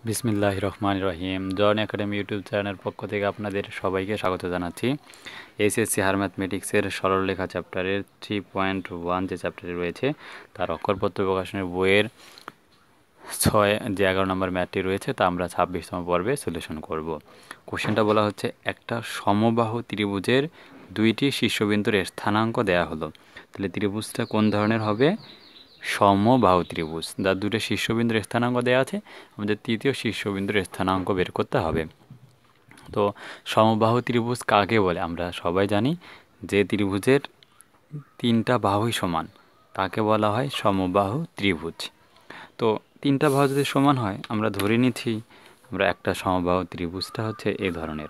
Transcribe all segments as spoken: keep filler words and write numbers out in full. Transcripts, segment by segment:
বিসমিল্লাহির রহমানির রহিম। জনানি academy YouTube চ্যানেলের পক্ষ থেকে আপনাদের সবাইকে স্বাগত জানাচ্ছি। এইচএসসি হায়ার ম্যাথমেটিক্সের সরল রেখা চ্যাপ্টারের থ্রি পয়েন্ট ওয়ান যে চ্যাপ্টারে রয়েছে তার অক্ষরপত্র প্রকাশনের বইয়ের ছয় যে এগারো নম্বর ম্যাথটি রয়েছে তা আমরা ছাব্বিশতম পর্বে সলিউশন করব। কোশ্চেনটা বলা হচ্ছে, একটা সমবাহু ত্রিভুজের দুইটি শীর্ষবিন্দুর স্থানাঙ্ক দেয়া হলো। তাহলে ত্রিভুজটা কোন ধরনের হবে? সমবাহু ত্রিভুজ। যার দুটো শীর্ষবিন্দুর স্থানাঙ্ক দেওয়া আছে, আমাদের তৃতীয় শীর্ষবিন্দুর স্থানাঙ্ক বের করতে হবে। তো সমবাহু ত্রিভুজ কাকে বলে? আমরা সবাই জানি যে ত্রিভুজের তিনটা বাহুই সমান তাকে বলা হয় সমবাহু ত্রিভুজ। তো তিনটা বাহু যদি সমান হয়, আমরা ধরে নিচ্ছি আমরা একটা সমবাহু ত্রিভুজটা হচ্ছে এই ধরনের।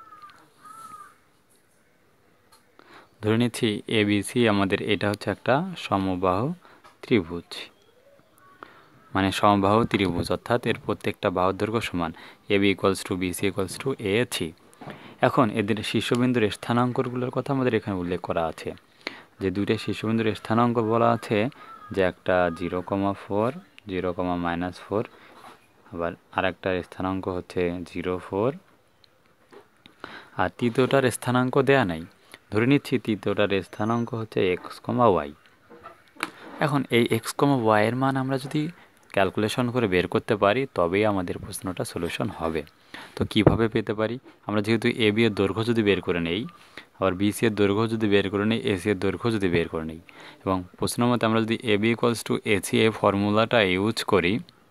ধরে নিচ্ছি এ বি সি আমাদের এটা হচ্ছে একটা সমবাহু ত্রিভুজ, মানে সমবাহু ত্রিভুজ, অর্থাৎ এর প্রত্যেকটা বাহুর দৈর্ঘ্য সমান। A B equals to B C equals to A three. এখন এদের শীর্ষবিন্দুর স্থানাঙ্কগুলোর কথা আমাদের এখানে উল্লেখ করা আছে, যে দুইটা শীর্ষবিন্দুর স্থানাঙ্ক বলা আছে যে একটা zero comma four zero comma minus four, আবার আর একটার স্থানাঙ্ক হচ্ছে জিরো ফোর, আর তৃতীয়টার স্থানাঙ্ক দেয়া নাই। ধরে নিচ্ছি তৃতীয়টার স্থানাঙ্ক হচ্ছে এক্স কমা ওয়াই। এখন এই এক্স কমা ওয়াইয়ের মান আমরা যদি ক্যালকুলেশন করে বের করতে পারি তবেই আমাদের প্রশ্নটা সলিউশন হবে। তো কিভাবে পেতে পারি? আমরা যেহেতু এ বি এর দৈর্ঘ্য যদি বের করে নেই, আবার বি সি এর দৈর্ঘ্য যদি বের করে নেই, এ সি এর দৈর্ঘ্য যদি বের করে নেই, এবং প্রশ্ন মতে আমরা যদি A B equals to A C এ ফর্মুলাটা ইউজ করি,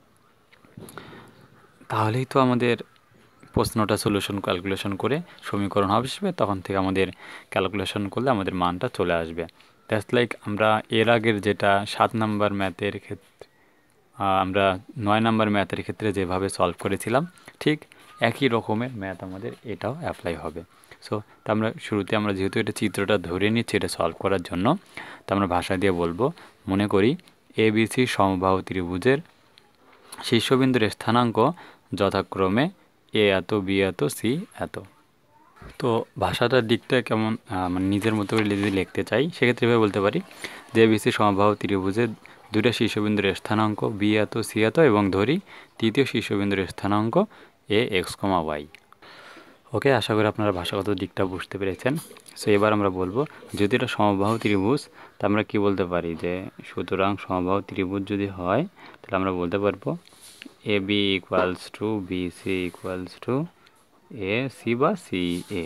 তাহলেই তো আমাদের প্রশ্নটা সলিউশন ক্যালকুলেশন করে সমীকরণ আসবে। তখন থেকে আমাদের ক্যালকুলেশন করলে আমাদের মানটা চলে আসবে। দ্যাটস লাইক আমরা এর আগের যেটা সাত নাম্বার ম্যাথের ক্ষেত্রে আমরা নয় নাম্বার ম্যাথের ক্ষেত্রে যেভাবে সলভ করেছিলাম, ঠিক একই রকমের ম্যাথ আমাদের এটাও অ্যাপ্লাই হবে। সো তা আমরা শুরুতে আমরা যেহেতু এটা চিত্রটা ধরে নিচ্ছি এটা সলভ করার জন্য, তা আমরা ভাষা দিয়ে বলবো, মনে করি এ বি সি সমবাহু ত্রিভুজের শীর্ষবিন্দুর স্থানাঙ্ক যথাক্রমে এ এত, বি এত, সি এত। তো ভাষাটার দিকটা কেমন মানে নিজের মতো করে যদি লিখতে চাই, সেক্ষেত্রে এভাবে বলতে পারি যে এ বি সি সমবাহু ত্রিভুজের দুইটা শীর্ষবিন্দুর স্থানাঙ্ক বি এত, সি এত, এবং ধরি তৃতীয় শীর্ষবিন্দুর স্থানাঙ্ক এ এক্স কমা ওয়াই। ওকে, আশা করি আপনারা ভাষাগত দিকটা বুঝতে পেরেছেন। সো এবার আমরা বলবো, যদি এটা সমবাহু ত্রিভুজ, তা আমরা কি বলতে পারি যে সুতরাং সমবাহু ত্রিভুজ যদি হয় তাহলে আমরা বলতে পারবো A B equals to B C equals to A C বা সি এ।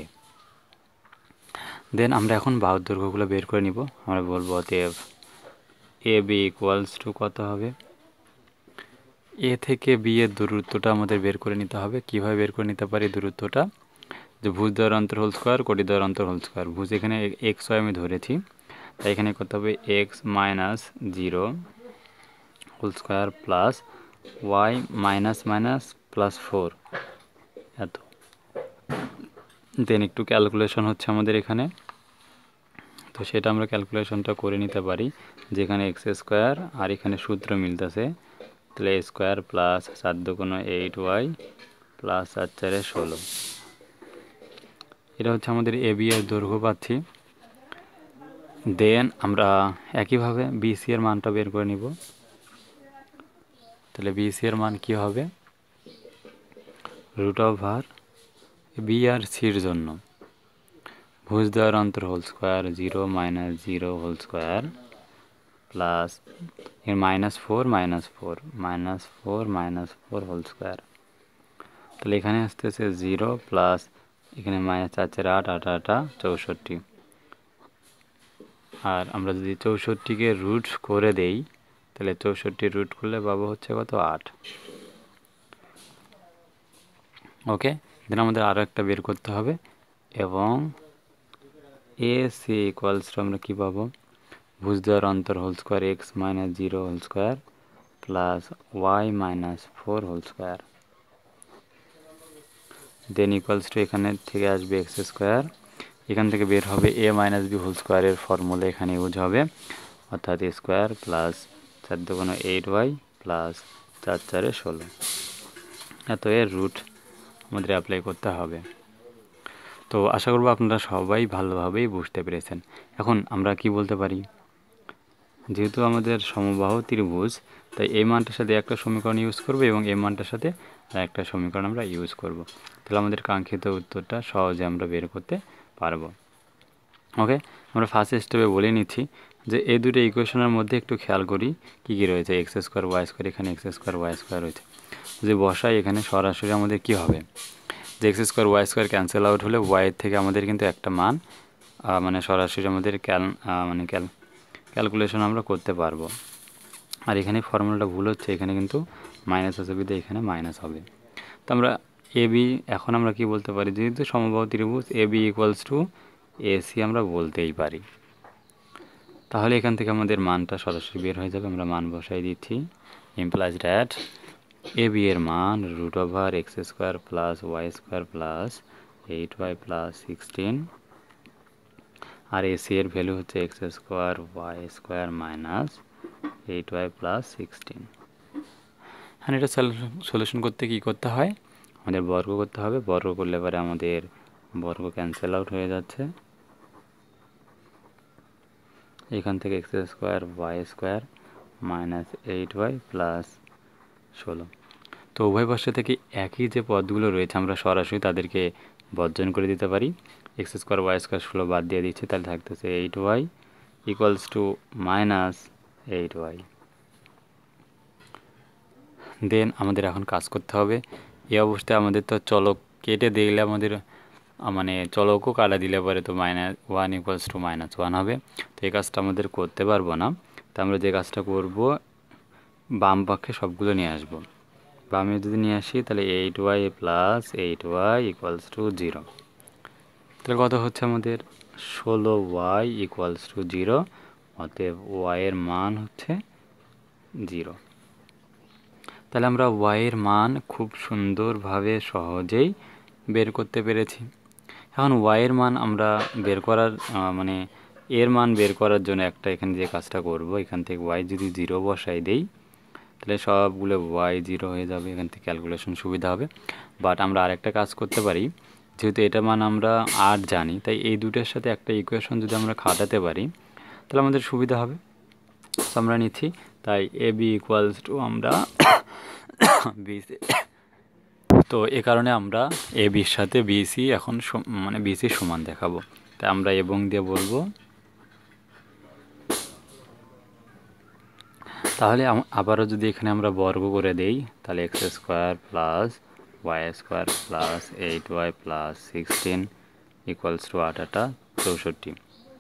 দেন আমরা এখন বাহুর দৈর্ঘ্যগুলো বের করে নিব। আমরা বলবো অতএব এ বি ইকুয়ালস টু কত হবে? এ থেকে বি এর দূরত্বটা আমাদের বের করে নিতে হবে। কীভাবে বের করে নিতে পারি দূরত্বটা? যে ভুজ দ্বয়ের অন্তর হোল স্কোয়ার, কোটি দ্বয়ের অন্তর হোল স্কোয়ার। ভুজ এখানে এক্স ওয়াই আমি ধরেছি, তাই এখানে করতে হবে X minus zero whole square plus Y minus minus plus four এত। দেন একটু ক্যালকুলেশন হচ্ছে আমাদের এখানে, তো সেটা আমরা ক্যালকুলেশনটা করে নিতে পারি, যেখানে এক্স স্কোয়ার আর এখানে সূত্র মিলতেছে, তাহলে এ স্কোয়ার প্লাস চার দুগুণ এইট ওয়াই প্লাস চার চারে ষোলো। এটা হচ্ছে আমাদের এ বি এর দৈর্ঘ্য পাচ্ছি। দেন আমরা একইভাবে বি সি এর মানটা বের করে নিব। তাহলে বি সি এর মান কী হবে? রুট ওভার বি আর সির জন্য ভুজ দ্বয়ের অন্তর whole square zero minus zero whole square plus এর minus four minus four minus four minus four whole square. তাহলে এখানে আসতেছে জিরো প্লাস এখানে মাইনাস চার চার আট আট আটা চৌষট্টি। আর আমরা যদি চৌষট্টিকে রুট করে দেই, তাহলে চৌষট্টি রুট করলে পাবো হচ্ছে কত? আট। ওকে, দেন আমাদের আরও একটা বের করতে হবে, এবং এ সি ইকুয়ালস টু আমরা কী পাবো? ভুজ দ্বয়ের অন্তর whole square X minus zero whole square plus Y minus four whole square. Then equals to এখানে থেকে আসবে এক্স স্কোয়ার, এখান থেকে বের হবে এ মাইনাস বি হোল স্কোয়ারের ফর্মুলা এখানে ইউজ হবে, অর্থাৎ এ স্কোয়ার প্লাস চার দুগুণ এইট ওয়াই প্লাস চার চারে ষোলো এত এর রুট আমাদের অ্যাপ্লাই করতে হবে। তো আশা করব আপনারা সবাই ভালোভাবেই বুঝতে পেরেছেন। এখন আমরা কি বলতে পারি? যেহেতু আমাদের সমবাহু ত্রিভুজ, তাই এই মানটার সাথে একটা সমীকরণ ইউজ করব এবং এই মানটার সাথে আর একটা সমীকরণ আমরা ইউজ করব। তাহলে আমাদের কাঙ্ক্ষিত উত্তরটা সহজে আমরা বের করতে পারবো। ওকে, আমরা ফার্স্ট স্টেপে বলে নিচ্ছি যে এই দুটো ইকুয়েশনের মধ্যে একটু খেয়াল করি কী কী রয়েছে। এক্স স্কোয়ার ওয়াই স্কোয়ার, এখানে এক্স স্কোয়ার ওয়াই স্কোয়ার রয়েছে। যে বসাই এখানে সরাসরি আমাদের কি হবে, যে X square Y square cancel out হলে ওয়াইয়ের থেকে আমাদের কিন্তু একটা মান মানে সরাসরি আমাদের ক্যাল মানে ক্যাল ক্যালকুলেশন আমরা করতে পারবো। আর এখানে ফর্মুলাটা ভুল হচ্ছে, এখানে কিন্তু মাইনাস আছে বিধে এখানে মাইনাস হবে। তো আমরা এ বি এখন আমরা কি বলতে পারি, যেহেতু সমবাহু ত্রিভুজ A B equals to A C আমরা বলতেই পারি। তাহলে এখান থেকে আমাদের মানটা সরাসরি বের হয়ে যাবে। আমরা মান বসাই দিচ্ছি। ইমপ্লাইজ দ্যাট এ বি এর মান root over X square plus Y square plus eight Y plus sixteen, আর এ সি এর ভ্যালু হচ্ছে X square Y square minus eight Y plus sixteen. হ্যাঁ, এটা সলিউশন করতে কী করতে হয়, আমাদের বর্গ করতে হবে। বর্গ করলে পরে আমাদের বর্গ ক্যান্সেল আউট হয়ে যাচ্ছে। এখান থেকে X square Y square minus eight Y plus ষোলো। তো উভয় পাশে থেকে একই যে পদগুলো রয়েছে আমরা সরাসরি তাদেরকে বর্জন করে দিতে পারি। এক্স স্কোয়ার ওয়াই স্কোয়ার ষোলো বাদ দিয়ে দিচ্ছি, তাহলে থাকতেছে eight Y equals to minus eight Y. Then আমাদের এখন কাজ করতে হবে। এই অবস্থায় আমাদের তো চলক কেটে দিলে আমাদের মানে চলকও কাটা দিলে পরে তো minus one equals to minus one হবে। তো এই কাজটা আমাদের করতে পারবো না। তো আমরা যে কাজটা করব, বাম পক্ষে সবগুলো নিয়ে আসবো। বামে যদি নিয়ে আসি তাহলে eight Y plus eight Y equals to zero. তাহলে কত হচ্ছে আমাদের ষোলো ওয়াই ইকুয়ালস টু জিরো। অতএব ওয়াইয়ের মান হচ্ছে জিরো। তাহলে আমরা ওয়াইয়ের মান খুব সুন্দরভাবে সহজেই বের করতে পেরেছি। এখন ওয়াইয়ের মান আমরা বের করার মানে এর মান বের করার জন্য একটা এখানে যে কাজটা করব, এখান থেকে ওয়াই যদি জিরো বসাই দেই তাহলে সবগুলো ওয়াই জিরো হয়ে যাবে। এখান থেকে ক্যালকুলেশন সুবিধা হবে। বাট আমরা আরেকটা কাজ করতে পারি, যেহেতু এটা মান আমরা আট জানি, তাই এই দুটোর সাথে একটা ইকুয়েশন যদি আমরা খাটাতে পারি তাহলে আমাদের সুবিধা হবে। তো আমরা নিচ্ছি, তাই এ বি ইকুয়ালস টু আমরা বিসি। তো এ কারণে আমরা এ বির সাথে বিসি এখন মানে বিসি সমান দেখাবো। তাই আমরা এবং দিয়ে বলবো। তাহলে আবারও যদি এখানে আমরা বর্গ করে দেই তাহলে X square plus Y square plus eight Y plus sixteen equals to আট আটা চৌষট্টি।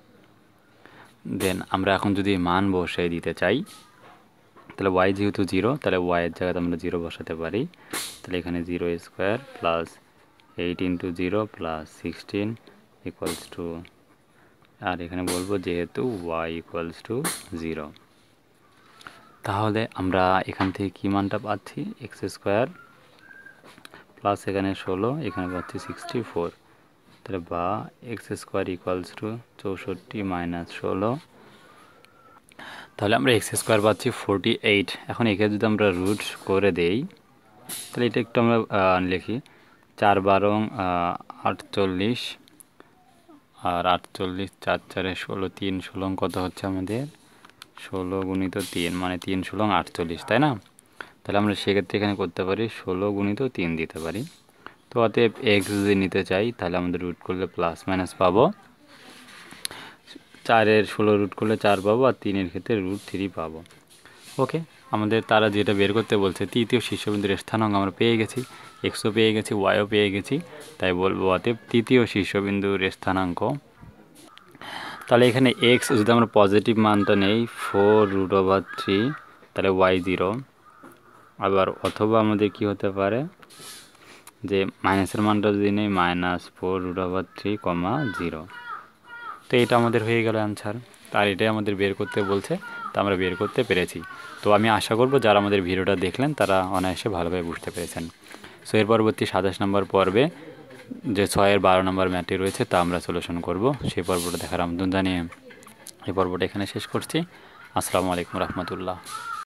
দেন আমরা এখন যদি মান বসাই দিতে চাই তাহলে ওয়াই যেহেতু জিরো, তাহলে ওয়াইয়ের জায়গাতে আমরা জিরো বসাতে পারি। তাহলে এখানে zero square plus eight into zero plus sixteen equals to, আর এখানে বলবো যেহেতু ওয়াই ইকুয়ালস টু জিরো। তাহলে আমরা এখান থেকে কী মানটা পাচ্ছি, এক্স স্কোয়ার প্লাস এখানে ষোলো, এখানে পাচ্ছি সিক্সটি ফোর। তাহলে বা এক্স স্কোয়ার ইকুয়ালস টু চৌষট্টি মাইনাস ষোলো। তাহলে আমরা এক্স স্কোয়ার পাচ্ছি ফোরটি এইট। এখন এখানে যদি আমরা রুট করে দেই তাহলে এটা একটু আমরা লিখি, চার বারং আটচল্লিশ, আর আটচল্লিশ চার চারে ষোলো, তিন ষোলো কত হচ্ছে আমাদের ষোলো গুণিত তিন, মানে তিন ষোলো আটচল্লিশ, তাই না? তাহলে আমরা সেক্ষেত্রে এখানে করতে পারি ষোলো গুণিত তিন দিতে পারি। তো অতএব এক্স যদি নিতে চাই তাহলে আমাদের রুট করলে প্লাস মাইনাস পাবো। চারের ষোলো রুট করলে চার পাবো, আর তিনের ক্ষেত্রে রুট থ্রি পাবো। ওকে, আমাদের তারা যেটা বের করতে বলছে তৃতীয় শীর্ষবিন্দুর স্থানাঙ্ক আমরা পেয়ে গেছি, এক্সও পেয়ে গেছি, ওয়াইও পেয়ে গেছি। তাই বলবো অতএব তৃতীয় শীর্ষবিন্দুর স্থানাঙ্ক। তাহলে এখানে এক্স যদি আমরা পজিটিভ মানটা নেই ফোর রুট ওভার থ্রি, তাহলে ওয়াই জিরো। আবার অথবা আমাদের কি হতে পারে যে মাইনাসের মানটা যদি নেই minus four root over three comma zero. তো এটা আমাদের হয়ে গেল অ্যান্সার। তার এটাই আমাদের বের করতে বলছে, তা আমরা বের করতে পেরেছি। তো আমি আশা করব যারা আমাদের ভিডিওটা দেখলেন তারা অনায়াসে ভালোভাবে বুঝতে পেরেছেন। সো এর পরবর্তী সাতাশ নম্বর পর্বে যে ছয়ের বারো নম্বর ম্যাথটি রয়েছে তা আমরা সলিউশন করব। সেই পর্বটা দেখার আমন্ত্রণ জানিয়ে এই পর্বটা এখানে শেষ করছি। আসসালামু আলাইকুম রহমতুল্লাহ।